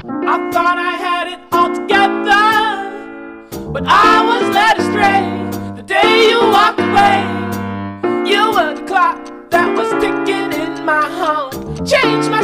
I thought I had it all together, but I was led astray the day you walked away. You were the clock that was ticking in my home, changed my